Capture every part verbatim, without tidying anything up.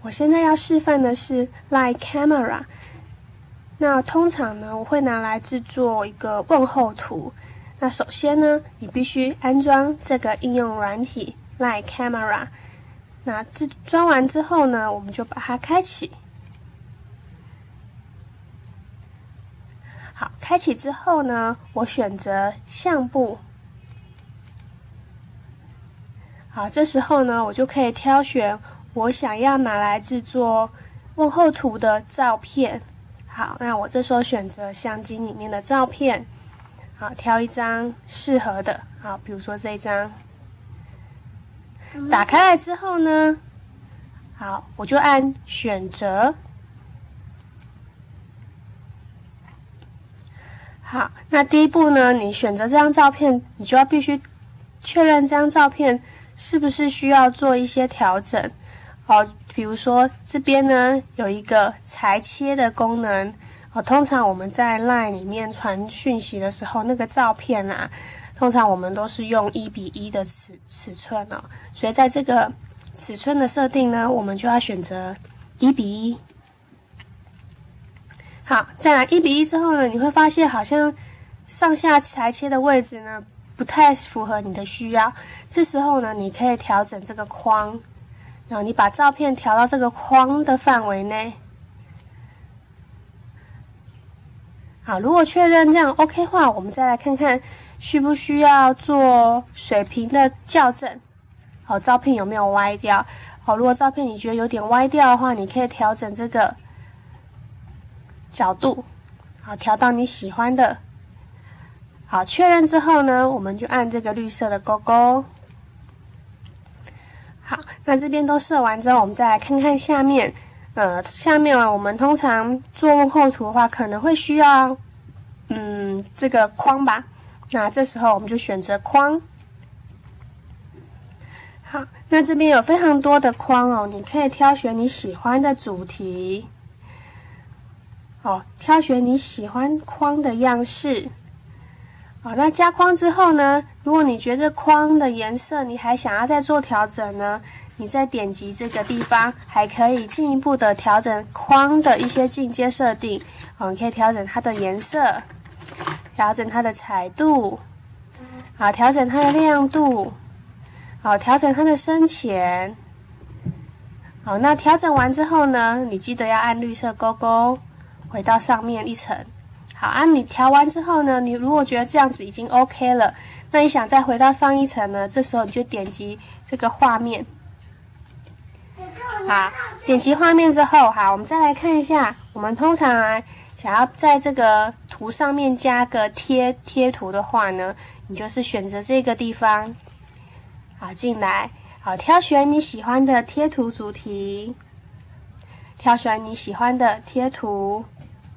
我现在要示范的是 Line Camera。那通常呢，我会拿来制作一个问候图。那首先呢，你必须安装这个应用软体 Line Camera。那自装完之后呢，我们就把它开启。好，开启之后呢，我选择相簿。好，这时候呢，我就可以挑选我想要拿来制作问候图的照片。好，那我这时候选择相机里面的照片，好，挑一张适合的，好，比如说这一张。打开来之后呢，好，我就按选择。好，那第一步呢，你选择这张照片，你就要必须确认这张照片是不是需要做一些调整。哦，比如说这边呢有一个裁切的功能。哦，通常我们在 Line 里面传讯息的时候，那个照片啊，通常我们都是用一比一的尺尺寸哦，所以在这个尺寸的设定呢，我们就要选择一比一。好，再来一比一之后呢，你会发现好像上下裁切的位置呢不太符合你的需要。这时候呢，你可以调整这个框，然后你把照片调到这个框的范围内。好，如果确认这样 OK 的话，我们再来看看需不需要做水平的校正。好，照片有没有歪掉？好，如果照片你觉得有点歪掉的话，你可以调整这个角度，好，调到你喜欢的。好，确认之后呢，我们就按这个绿色的勾勾。好，那这边都设完之后，我们再来看看下面。呃，下面啊，我们通常做问候图的话，可能会需要，嗯，这个框吧。那这时候我们就选择框。好，那这边有非常多的框哦，你可以挑选你喜欢的主题。哦，挑选你喜欢框的样式。好，那加框之后呢，如果你觉得框的颜色你还想要再做调整呢，你再点击这个地方，还可以进一步的调整框的一些进阶设定。哦，你可以调整它的颜色，调整它的彩度，好，调整它的亮度，好，调整它的深浅。好，那调整完之后呢，你记得要按绿色勾勾，回到上面一层。好，啊，你调完之后呢，你如果觉得这样子已经 OK 了，那你想再回到上一层呢，这时候你就点击这个画面。好，点击画面之后，好，我们再来看一下，我们通常啊，想要在这个图上面加个贴贴图的话呢，你就是选择这个地方，好，进来，好，挑选你喜欢的贴图主题，挑选你喜欢的贴图。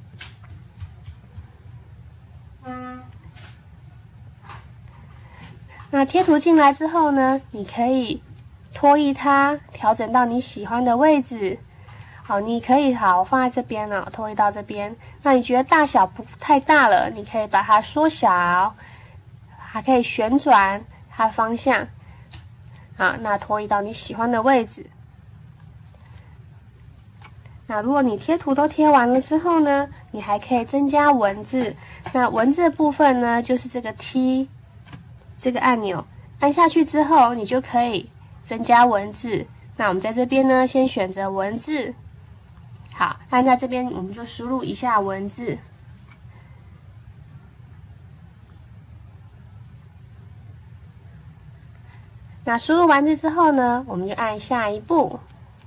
那贴图进来之后呢，你可以拖移它，调整到你喜欢的位置。好，你可以好放在这边了，拖移到这边。那你觉得大小不太大了，你可以把它缩小，还可以旋转它方向。好，那拖移到你喜欢的位置。那如果你贴图都贴完了之后呢，你还可以增加文字。那文字的部分呢，就是这个 T 这个按钮，按下去之后，你就可以增加文字。那我们在这边呢，先选择文字。好，按在这边我们就输入一下文字。那输入完字之后呢，我们就按下一步。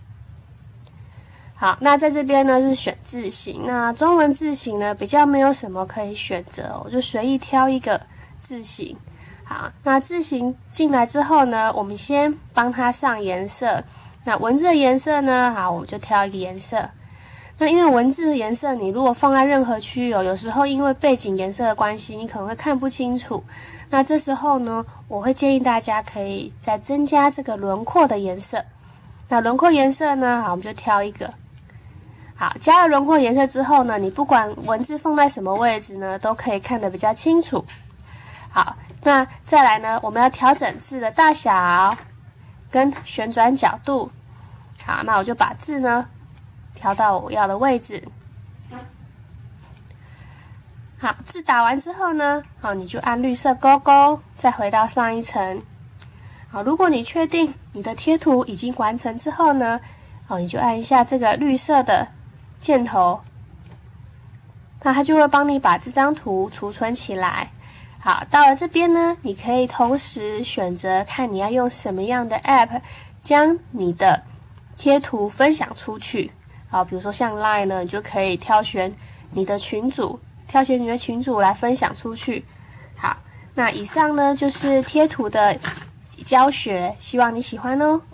好，那在这边呢是选字型，那中文字型呢比较没有什么可以选择，我就随意挑一个字型。好，那字型进来之后呢，我们先帮它上颜色。那文字的颜色呢，好，我们就挑一个颜色。那因为文字的颜色，你如果放在任何区域哦，有时候因为背景颜色的关系，你可能会看不清楚。那这时候呢，我会建议大家可以再增加这个轮廓的颜色。那轮廓颜色呢，好，我们就挑一个。好，加了轮廓颜色之后呢，你不管文字放在什么位置呢，都可以看得比较清楚。好，那再来呢，我们要调整字的大小跟旋转角度。 好，那我就把字呢调到我要的位置。好，字打完之后呢，好，你就按绿色勾勾，再回到上一层。好，如果你确定你的贴图已经完成之后呢，好，你就按一下这个绿色的箭头，那它就会帮你把这张图储存起来。好，到了这边呢，你可以同时选择看你要用什么样的 App 将你的贴图分享出去。好，比如说像 Line 呢，你就可以挑选你的群组，挑选你的群组来分享出去。好，那以上呢就是贴图的教学，希望你喜欢哦。